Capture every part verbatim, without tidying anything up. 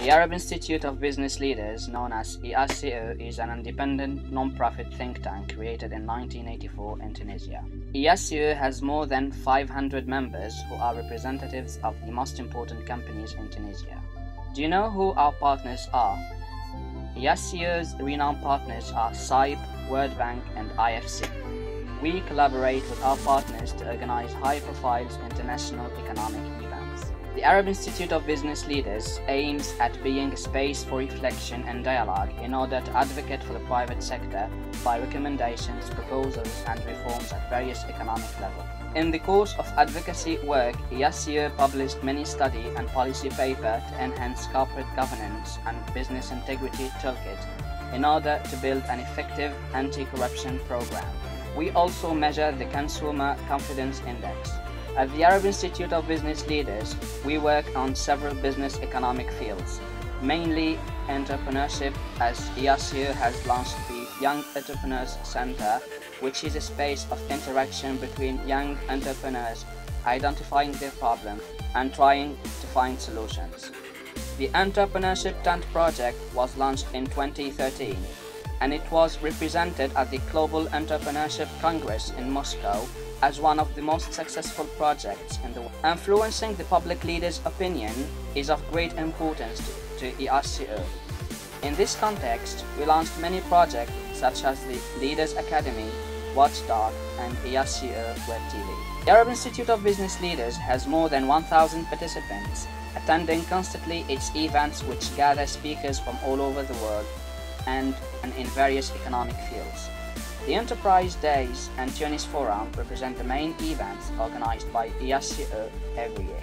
The Arab Institute of Business Leaders, known as I A S O, is an independent non-profit think tank created in nineteen eighty-four in Tunisia. I A S O has more than five hundred members who are representatives of the most important companies in Tunisia. Do you know who our partners are? I A S O's renowned partners are S A I B, World Bank and I F C. We collaborate with our partners to organize high-profile international economic events. The Arab Institute of Business Leaders aims at being a space for reflection and dialogue in order to advocate for the private sector by recommendations, proposals and reforms at various economic levels. In the course of advocacy work, I A S O published many study and policy papers to enhance corporate governance and business integrity toolkit in order to build an effective anti-corruption program. We also measure the Consumer Confidence Index. At the Arab Institute of Business Leaders, we work on several business economic fields, mainly entrepreneurship, as I A S O has launched the Young Entrepreneurs Center, which is a space of interaction between young entrepreneurs, identifying their problems and trying to find solutions. The Entrepreneurship Tent project was launched in twenty thirteen, and it was represented at the Global Entrepreneurship Congress in Moscow as one of the most successful projects in the world. Influencing the public leaders' opinion is of great importance to, to I A S O. In this context, we launched many projects such as the Leaders Academy, Watchdog, and I A S O Web T V. The Arab Institute of Business Leaders has more than one thousand participants, attending constantly its events which gather speakers from all over the world and, and in various economic fields. The Enterprise Days and Tunis Forum represent the main events organized by I A S O every year.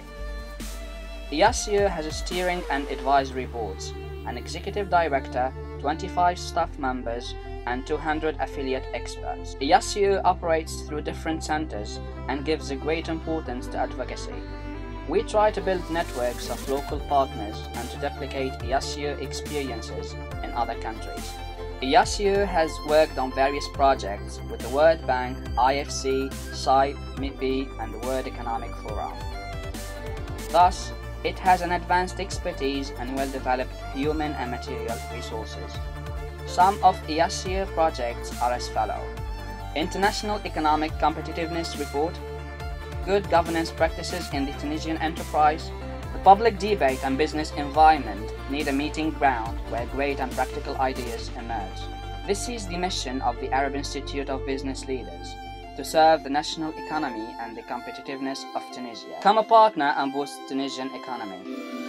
I A S O has a steering and advisory boards, an executive director, twenty-five staff members, and two hundred affiliate experts. I A S O operates through different centers and gives a great importance to advocacy. We try to build networks of local partners and to replicate I A S O experiences in other countries. I A S O has worked on various projects with the World Bank, I F C, S A I B, M I P I, and the World Economic Forum. Thus, it has an advanced expertise and well-developed human and material resources. Some of I A S O projects are as follows: International Economic Competitiveness Report, Good Governance Practices in the Tunisian Enterprise. The public debate and business environment need a meeting ground where great and practical ideas emerge. This is the mission of the Arab Institute of Business Leaders, to serve the national economy and the competitiveness of Tunisia. Become a partner and boost Tunisian economy.